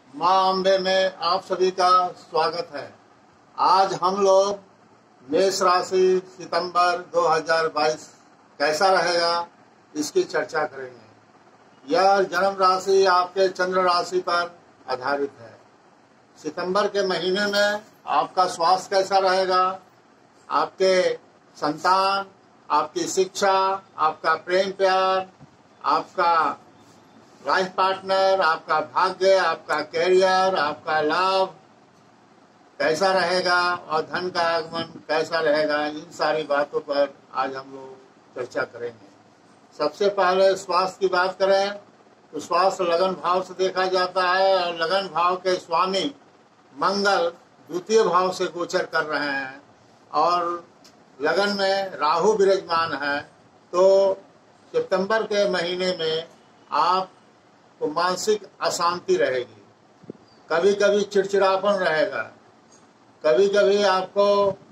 माँ अम्बे में आप सभी का स्वागत है। आज हम लोग मेष राशि सितंबर 2022 कैसा रहेगा इसकी चर्चा करेंगे। यह जन्म राशि आपके चंद्र राशि पर आधारित है। सितंबर के महीने में आपका स्वास्थ्य कैसा रहेगा, आपके संतान, आपकी शिक्षा, आपका प्रेम प्यार, आपका लाइफ पार्टनर, आपका भाग्य, आपका कैरियर, आपका लाभ कैसा रहेगा और धन का आगमन कैसा रहेगा, इन सारी बातों पर आज हम लोग चर्चा करेंगे। सबसे पहले स्वास्थ्य की बात करें तो स्वास्थ्य लगन भाव से देखा जाता है और लगन भाव के स्वामी मंगल द्वितीय भाव से गोचर कर रहे हैं और लगन में राहु विराजमान है। तो सितंबर के महीने में आपको मानसिक अशांति रहेगी, कभी कभी चिड़चिड़ापन रहेगा, कभी कभी आपको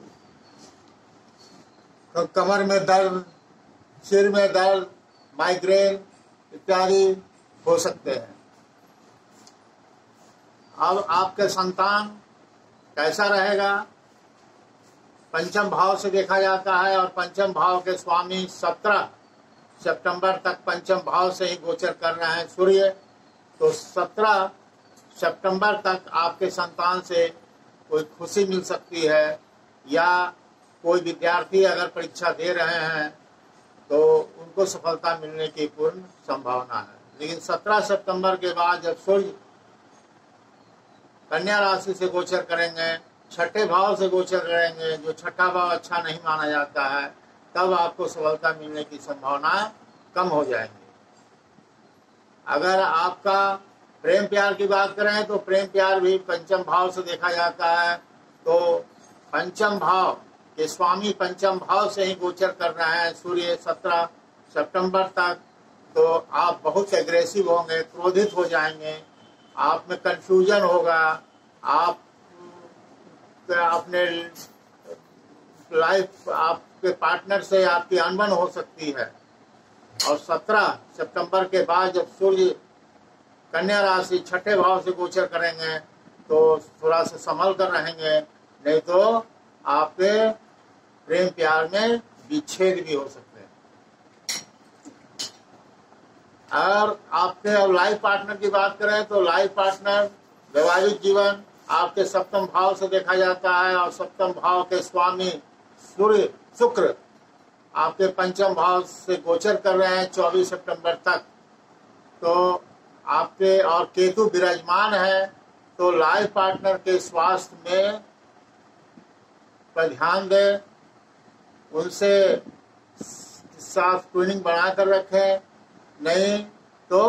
कमर में दर्द, सिर में दर्द, माइग्रेन इत्यादि हो सकते हैं। अब आपके संतान कैसा रहेगा, पंचम भाव से देखा जाता है और पंचम भाव के स्वामी 17 सितंबर तक पंचम भाव से ही गोचर कर रहे हैं सूर्य। तो 17 सितंबर तक आपके संतान से कोई खुशी मिल सकती है, या कोई विद्यार्थी अगर परीक्षा दे रहे हैं तो उनको सफलता मिलने की पूर्ण संभावना है। लेकिन 17 सितंबर के बाद जब सूर्य कन्या राशि से गोचर करेंगे, छठे भाव से गोचर करेंगे, जो छठा भाव अच्छा नहीं माना जाता है, तब आपको सफलता मिलने की संभावनाएं कम हो जाएंगी। अगर आपका प्रेम प्यार की बात करें तो प्रेम प्यार भी पंचम भाव से देखा जाता है। तो पंचम भाव के स्वामी पंचम भाव से ही गोचर कर रहे हैं सूर्य 17 सितंबर तक। तो आप बहुत एग्रेसिव होंगे, क्रोधित हो जाएंगे, आप में कंफ्यूजन होगा, आप अपने लाइफ आपके पार्टनर से आपकी अनबन हो सकती है। और 17 सितंबर के बाद जब सूर्य कन्या राशि छठे भाव से गोचर करेंगे तो थोड़ा सा संभल कर रहेंगे, नहीं तो आपके प्रेम प्यार में विच्छेद भी हो सकते हैं। और आपके अब लाइफ पार्टनर की बात करें तो लाइफ पार्टनर वैवाहिक जीवन आपके सप्तम भाव से देखा जाता है और सप्तम भाव के स्वामी सूर्य शुक्र आपके पंचम भाव से गोचर कर रहे हैं 24 सितंबर तक। तो आपके और केतु विराजमान है। तो लाइफ पार्टनर के स्वास्थ्य में पर ध्यान दें, उनसे साथ ट्यूनिंग बनाकर रखें, नहीं तो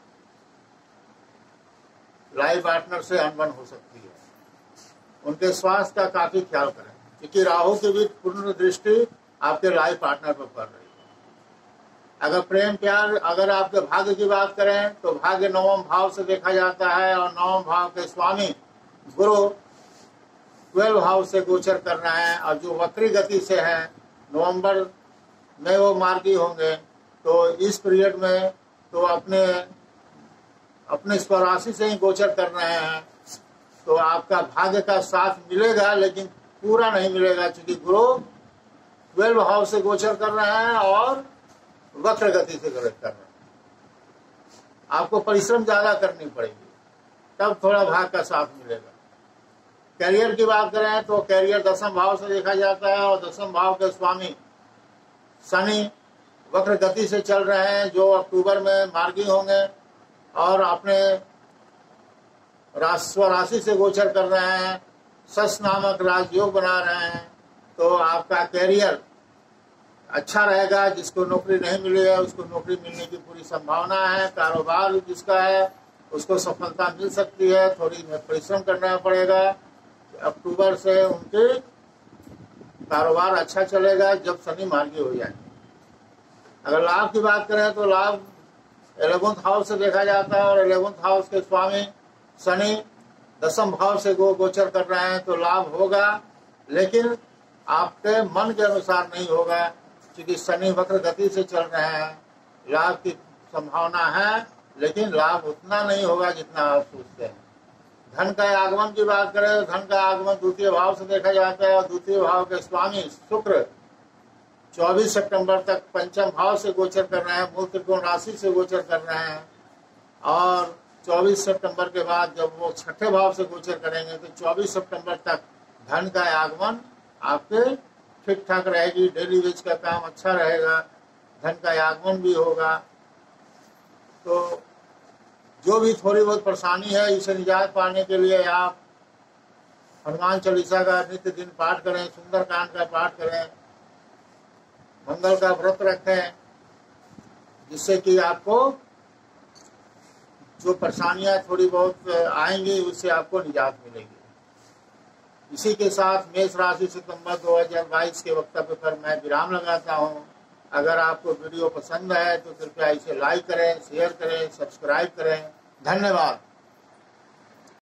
लाइफ पार्टनर से अनबन हो सकती है। उनके स्वास्थ्य का काफी ख्याल करें, क्योंकि राहु की भी पूर्ण दृष्टि आपके लाइफ पार्टनर पर पड़ रही है। अगर प्रेम प्यार, अगर आपके भाग्य की बात करें तो भाग्य नवम भाव से देखा जाता है और नवम भाव के स्वामी गुरु 12 भाव से गोचर कर रहे हैं और जो वक्री गति से है, नवंबर में वो मार्गी होंगे। तो इस पीरियड में तो अपने स्वराशि से ही गोचर कर रहे हैं। तो आपका भाग्य का साथ मिलेगा, लेकिन पूरा नहीं मिलेगा, क्योंकि गुरु 12 भाव से गोचर कर रहे हैं और वक्र गति से गोचर कर रहे हैं। आपको परिश्रम ज्यादा करनी पड़ेगी, तब थोड़ा भाग का साथ मिलेगा। कैरियर की बात करें तो कैरियर दसम भाव से देखा जाता है और दसम भाव के स्वामी शनि वक्र गति से चल रहे हैं, जो अक्टूबर में मार्गी होंगे और अपने स्वराशि से गोचर कर रहे हैं, सस नामक राजयोग बना रहे हैं। तो आपका कैरियर अच्छा रहेगा, जिसको नौकरी नहीं मिली है उसको नौकरी मिलने की पूरी संभावना है। कारोबार जिसका है उसको सफलता मिल सकती है, थोड़ी परिश्रम करना पड़ेगा। अक्टूबर से उनके कारोबार अच्छा चलेगा जब शनि मार्गी हो जाए। अगर लाभ की बात करें तो लाभ 11th हाउस से देखा जाता है और 11th हाउस के स्वामी शनि दसम भाव से गोचर कर रहे हैं। तो लाभ होगा, लेकिन आपके मन के अनुसार नहीं होगा, क्योंकि शनि वक्र गति से चल रहे हैं। लाभ की संभावना है, लेकिन लाभ उतना नहीं होगा जितना आप सोचते हैं। धन का आगमन की बात करें तो धन का आगमन द्वितीय भाव से देखा जाता है और द्वितीय भाव के स्वामी शुक्र 24 सितंबर तक पंचम भाव से गोचर कर रहे हैं, मूल त्रिकोण राशि से गोचर कर रहे हैं। और 24 सितंबर के बाद जब वो छठे भाव से गोचर करेंगे तो 24 सितंबर तक धन का आगमन आपके ठीक ठाक रहेगी। डेली वेज का काम अच्छा रहेगा, धन का आगमन भी होगा। तो जो भी थोड़ी बहुत परेशानी है, इसे निजात पाने के लिए आप हनुमान चालीसा का नित्य दिन पाठ करें, सुंदरकांड का पाठ करें, मंगल का व्रत रखें, जिससे कि आपको जो परेशानियां थोड़ी बहुत आएंगी उससे आपको निजात मिलेगी। इसी के साथ मेष राशि सितंबर 2022 के वक्तव्य पर मैं विराम लगाता हूं। अगर आपको वीडियो पसंद है तो कृपया इसे लाइक करें, शेयर करें, सब्सक्राइब करें। धन्यवाद।